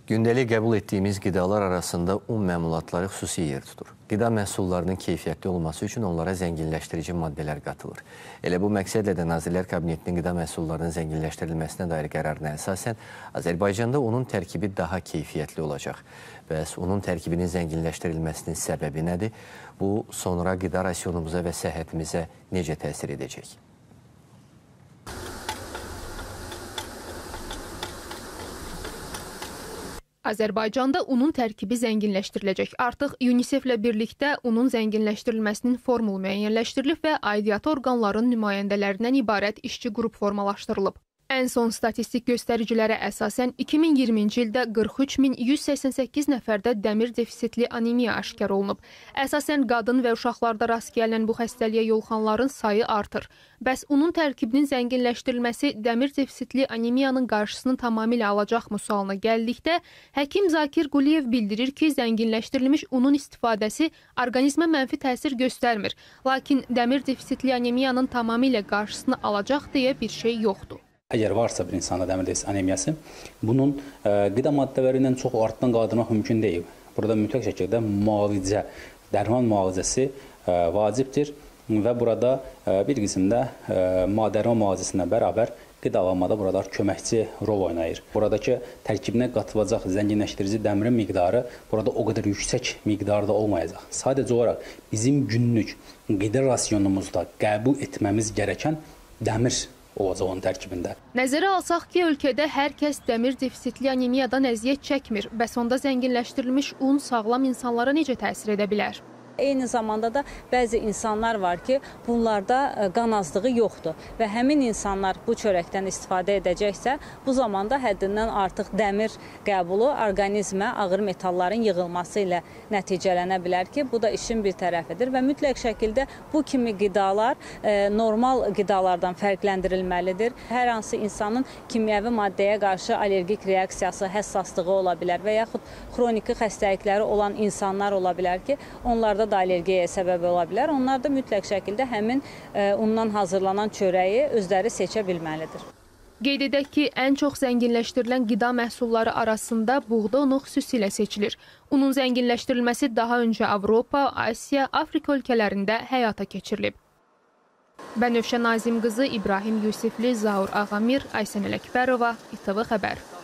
Gündəlik qəbul etdiyimiz qidalar arasında un məmulatları xüsusi yer tutur. Qida məhsullarının keyfiyyətli olması üçün onlara zənginləşdirici maddələr qatılır. Elə bu məqsədlə də Nazirlər Kabinetinin qida məhsullarının zənginləşdirilməsinə dair qərarına əsasən Azərbaycanda unun tərkibi daha keyfiyyətli olacaq. Bəs unun tərkibinin zənginləşdirilməsinin səbəbi nədir? Bu, sonra qida rasionumuza və səhhətimizə necə təsir edəcək? Azərbaycanda unun tərkibi zənginləşdiriləcək. Artıq UNICEF-lə birlikdə unun zənginləşdirilməsinin formulu müəyyənləşdirilib və aidiyyatı orqanların nümayəndələrindən ibarət işçi qrup formalaşdırılıb. Ən son statistik göstəricilərə əsasən 2020-ci ildə 43.188 nəfərdə dəmir defisitli anemiya aşkar olunub. Əsasən qadın və uşaqlarda rast gələn bu xəstəliyə yoluxanların sayı artır. Bəs unun tərkibinin zənginləşdirilməsi dəmir defisitli anemiyanın qarşısını tamamilə alacaqmı sualına gəldikdə, həkim Zakir Quliyev bildirir ki, zənginləşdirilmiş unun istifadəsi orqanizmə mənfi təsir göstərmir. Lakin dəmir defisitli anemiyanın tamamilə qarşısını alacaq deyə bir şey yoxdur. Əgər varsa bir insanda dəmir defisiti anemiyası, bunun qida maddələri ilə çox artdan qaldırmaq mümkün deyil. Burada mütləq şəkildə müalicə, dərman müalicəsi vacibdir və burada bir qismdə dərman müalicəsinə bərabər qidalanmada burada köməkçi rol oynayır. Buradakı tərkibinə qatılacaq zənginləşdirici dəmirin miqdarı burada o qədər yüksək miqdarda olmayacaq. Sadəcə olaraq bizim günlük qida rasionumuzda qəbul etməmiz gerəkən dəmir olacaq onun tərkibində. Nəzərə alsaq ki, ölkədə hər kəs dəmir defisitli anemiyadan əziyyət çəkmir. Bəs onda zənginləşdirilmiş un sağlam insanlara necə təsir edə bilər? Eyni zamanda da bəzi insanlar var ki, bunlarda qan azlığı yoxdur və həmin insanlar bu çörəkdən istifadə edəcəksə, bu zamanda həddindən artıq dəmir qəbulu orqanizmə ağır metalların yığılması ilə nəticələnə bilər ki, bu da işin bir tərəfidir və mütləq şəkildə bu kimi qidalar normal qidalardan fərqləndirilməlidir. Hər hansı insanın kimyəvi maddəyə qarşı allergik reaksiyası, həssaslığı ola bilər və yaxud xroniki xəstəlikləri olan insanlar ola bilər ki, onlarda da allergiyaya səbəb ola bilər. Onlar da mütləq şəkildə həmin undan hazırlanan çörəyi özləri seçə bilməlidir. Qeyd edək ki, ən çox zənginləşdirilən qida məhsulları arasında buğda unu xüsusilə seçilir. Unun zənginləşdirilməsi daha öncə Avropa, Asiya, Afrika ölkələrində həyata keçirilib. Bənövşə Nazim qızı, İbrahim Yusifli, Zaur Ağamir, Aysən Ələkbərova, İTV Xəbər.